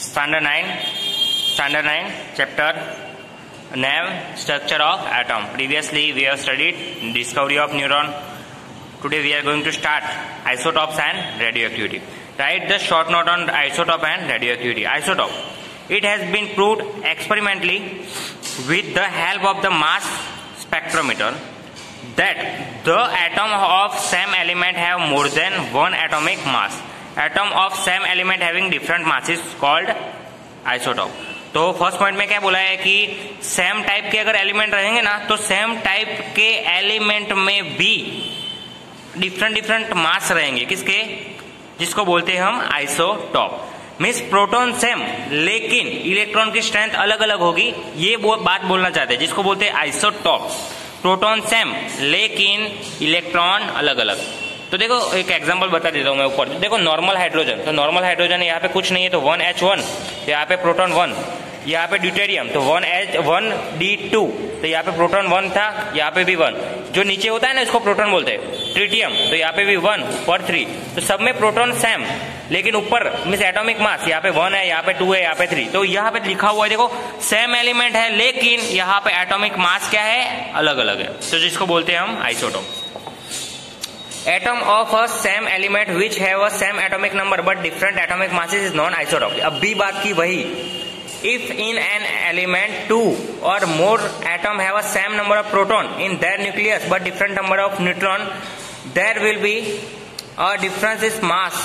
Standard 9 chapter name structure of atom. Previously we have studied discovery of neuron. Today we are going to start isotopes and radioactivity. Write the short note on isotope and radioactivity. Isotope. It has been proved experimentally with the help of the mass spectrometer that the atom of same element have more than one atomic mass. Atom of same element having different mass is called isotope. तो first point में क्या बोला है कि same type के अगर element रहेंगे ना तो सेम टाइप के एलिमेंट में भी डिफरेंट मास रहेंगे किसके, जिसको बोलते हैं हम आइसोटॉप। मीन्स प्रोटॉन सेम लेकिन इलेक्ट्रॉन की स्ट्रेंथ अलग अलग होगी, ये बात बोलना चाहते हैं, जिसको बोलते हैं आइसोटॉप। प्रोटॉन सेम लेकिन इलेक्ट्रॉन अलग अलग। तो देखो एक एग्जांपल बता देता हूं मैं ऊपर। देखो नॉर्मल हाइड्रोजन, तो नॉर्मल हाइड्रोजन यहाँ पे कुछ नहीं है तो 1H1, यहाँ पे प्रोटॉन 1, यहाँ पे ड्यूटेरियम तो 1D2, तो यहाँ पे प्रोटॉन 1 था, यहाँ पे भी 1। जो नीचे होता है ना इसको प्रोटॉन बोलते हैं। ट्रिटियम तो यहाँ पे भी 1 पर 3, तो सब में प्रोटॉन सेम लेकिन ऊपर मीन्स एटॉमिक मास यहाँ पे 1 है, यहाँ पे 2 है, यहाँ पे 3। तो यहाँ पे लिखा हुआ है देखो सेम एलिमेंट है लेकिन यहाँ पे एटॉमिक मास क्या है, अलग अलग है, तो जिसको बोलते हैं हम isotope. Atom of a same element which have a same atomic number but different atomic masses is known isotope। अब भी बात की वही, if in an element two or more atom have a same number of proton in their nucleus but different number of neutron, there will be a difference in mass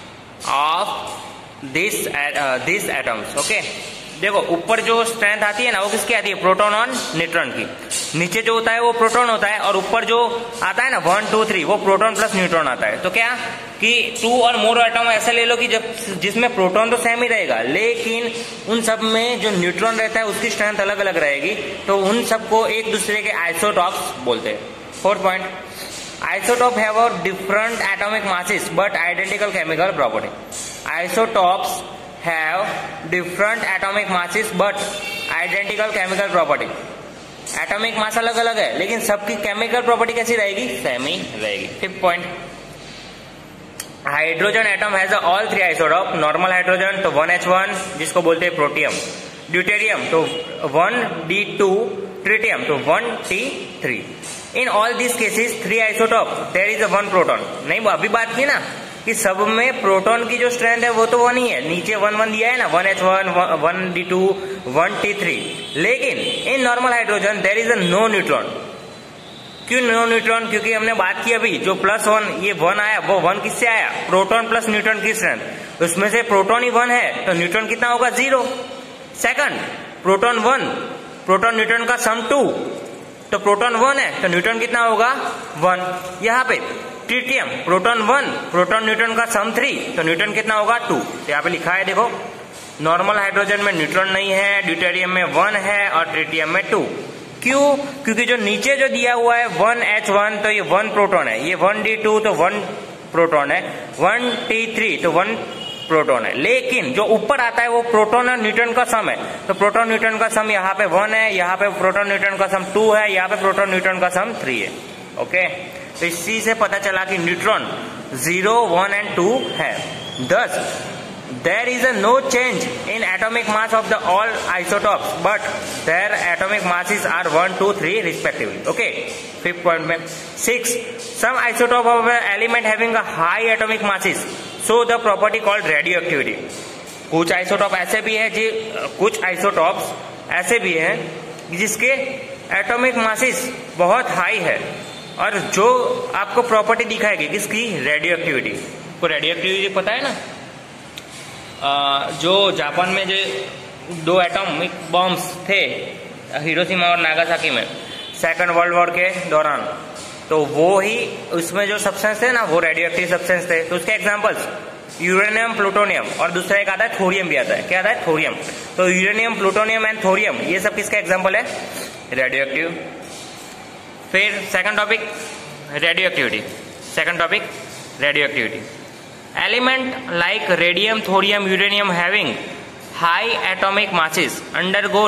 of these atoms। okay? देखो ऊपर जो strength आती है ना वो किसकी आती है, प्रोटॉन और न्यूट्रॉन की। नीचे जो होता है वो प्रोटॉन होता है और ऊपर जो आता है ना 1 2 3 वो प्रोटॉन प्लस न्यूट्रॉन आता है। तो क्या कि 2 और मोर एटम ऐसे ले लो कि जिसमें प्रोटॉन तो सेम ही रहेगा लेकिन उन सब में जो न्यूट्रॉन रहता है उसकी स्ट्रेंथ अलग अलग रहेगी, तो उन सबको एक दूसरे के आइसोटॉप्स बोलते हैं। 4th point, isotope have a different atomic masses but identical chemical property. Isotopes have different atomic masses but identical chemical property। Atomic mass अलग अलग है लेकिन सबकी केमिकल प्रॉपर्टी कैसी रहेगी, सेम ही रहेगी। 5th point, hydrogen atom has all 3 isotope. Normal hydrogen तो 1H1 जिसको बोलते हैं प्रोटियम, ड्यूटेरियम तो 1D2, ट्रिटियम तो 1T3। In all this cases 3 isotope there is 1 proton. नहीं अभी बात की ना कि सब में प्रोटॉन की जो स्ट्रेंथ है वो तो 1 ही है, नीचे 1 1 दिया है ना, 1H1, 1D2, 1T3। लेकिन in normal hydrogen there is a no neutron. क्यों नो न्यूट्रॉन, क्योंकि हमने बात की अभी जो +1 ये 1 आया वो 1 किससे आया, प्रोटॉन प्लस न्यूट्रॉन की स्ट्रेंथ, उसमें से प्रोटॉन ही 1 है तो न्यूट्रॉन कितना होगा, 0। सेकंड, प्रोटॉन 1, प्रोटॉन न्यूट्रॉन का सम 2, तो प्रोटॉन 1 है तो न्यूट्रॉन कितना होगा, 1। यहाँ पे ट्रिटियम प्रोटॉन 1, प्रोटॉन न्यूट्रॉन का सम 3, तो न्यूट्रॉन कितना होगा, 2। तो यहाँ पे लिखा है देखो नॉर्मल हाइड्रोजन में न्यूट्रॉन नहीं है, ड्यूटेरियम में 1 है और ट्रिटियम में 2। क्यों, क्योंकि जो नीचे जो दिया हुआ है 1H1 तो ये 1 प्रोटॉन है, ये 1D2 तो 1 प्रोटॉन है, 1T3 तो 1 प्रोटॉन है, लेकिन जो ऊपर आता है वो प्रोटॉन और न्यूट्रॉन का सम है। तो प्रोटॉन न्यूट्रॉन का सम यहाँ पे 1 है, यहाँ पे प्रोटॉन न्यूट्रॉन का सम 2 है, यहाँ पे प्रोटॉन न्यूट्रॉन का सम 3 है। ओके, तो इसी से पता चला कि न्यूट्रॉन 0, 1 एंड 2 है। Thus, there is a no change in atomic mass of the all isotopes, but their atomic masses are 1, 2, 3 respectively. Okay, 5th point में 6. Some isotope of an element having a high atomic masses show the property called radioactivity. कुछ isotope ऐसे भी है जी, कुछ isotopes ऐसे भी हैं जिसके एटॉमिक मासेस बहुत हाई है और जो आपको प्रॉपर्टी दिखाएगी किसकी, रेडियोएक्टिविटी। को रेडियोएक्टिविटी पता है ना, जो जापान में जो 2 एटॉमिक बॉम्ब्स थे हिरोशिमा और नागासाकी में सेकंड वर्ल्ड वॉर के दौरान, तो वो ही उसमें जो सब्सटेंस थे ना वो रेडियोएक्टिव सब्सटेंस थे। तो उसके एग्जांपल्स यूरेनियम, प्लूटोनियम और दूसरा एक आता है थोरियम भी आता है। क्या आता है, थोरियम। तो यूरेनियम, प्लूटोनियम एंड थोरियम ये सब किसका एग्जाम्पल है, रेडियोएक्टिव। फिर second topic radioactivity. Second topic radioactivity. Element like radium, thorium, uranium having high atomic masses undergo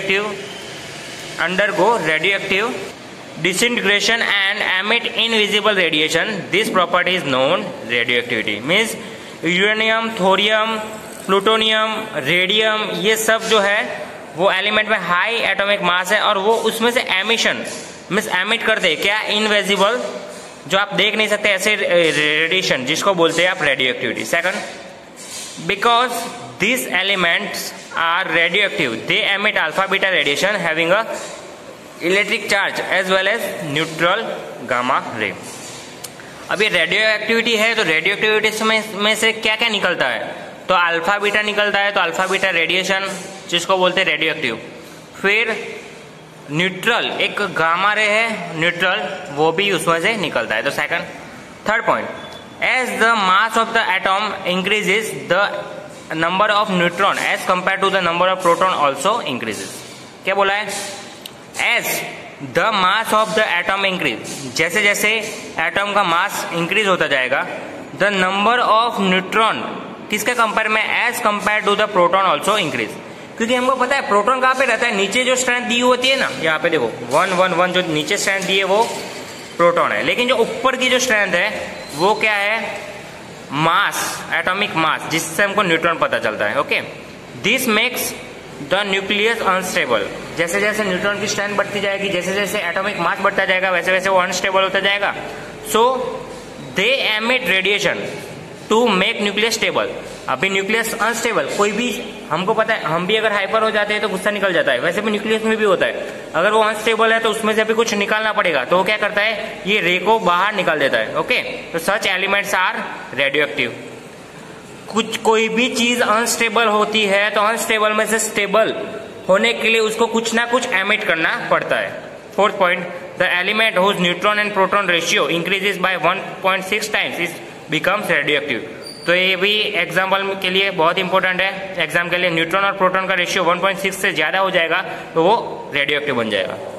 radioactive disintegration and emit invisible radiation. This property is known radioactivity. Means uranium, thorium, plutonium, radium, ये सब जो है वो element में high atomic mass है और वो उसमें से एमिशन मीन्स एमिट करते हैं क्या, इनविजिबल, जो आप देख नहीं सकते ऐसे रेडिएशन, जिसको बोलते हैं आप radioactivity. Second, because this elements are radioactive they emit alpha beta radiation having a electric charge as well as neutral gamma ray. अब ये रेडियो एक्टिविटी है तो रेडियो एक्टिविटी में से क्या क्या निकलता है, तो अल्फा बीटा निकलता है, तो अल्फा बीटा रेडिएशन जिसको बोलते हैं रेडियो एक्टिव। फिर न्यूट्रल, एक गामा रे है न्यूट्रल, वो भी उसमें से निकलता है। तो second, third point, as the mass of the atom increases the number of neutron as compare to the number of proton also increases. क्या बोला है, as the mass of the atom increase, जैसे जैसे एटॉम का mass increase होता जाएगा, the number of neutron किसके compare में, as compare to the proton also increase. क्योंकि हमको पता है प्रोटॉन कहाँ पे रहता है, नीचे जो स्ट्रेंथ दी होती है ना, यहाँ पे देखो 1 1 1 जो नीचे स्ट्रेंथ दी है वो प्रोटॉन है, लेकिन जो ऊपर की जो स्ट्रेंथ है वो क्या है, मास, एटॉमिक मास, जिससे हमको न्यूट्रॉन पता चलता है। Okay, this makes the nucleus unstable, जैसे जैसे न्यूट्रॉन की स्ट्रेंथ बढ़ती जाएगी, जैसे जैसे एटॉमिक मास बढ़ता जाएगा, वैसे वैसे वो अनस्टेबल होता जाएगा। So they emit radiation to make nucleus stable. अभी न्यूक्लियस अनस्टेबल, कोई भी, हमको पता है हम भी अगर हाइपर हो जाते हैं तो गुस्सा निकल जाता है, वैसे भी न्यूक्लियस में भी होता है, अगर वो अनस्टेबल है तो उसमें से भी कुछ निकालना पड़ेगा, तो वो क्या करता है, ये रे को बाहर निकाल देता है। ओके, तो such elements are radioactive. कुछ कोई भी चीज अनस्टेबल होती है तो अनस्टेबल में से स्टेबल होने के लिए उसको कुछ ना कुछ एमिट करना पड़ता है। Fourth point, the element whose neutron and proton ratio increases by 1.6 times is becomes radioactive. तो ये भी एग्जाम्पल के लिए बहुत इंपॉर्टेंट है, एग्जाम के लिए न्यूट्रॉन और प्रोटॉन का रेशियो 1.6 से ज्यादा हो जाएगा तो वो रेडियो एक्टिव बन जाएगा।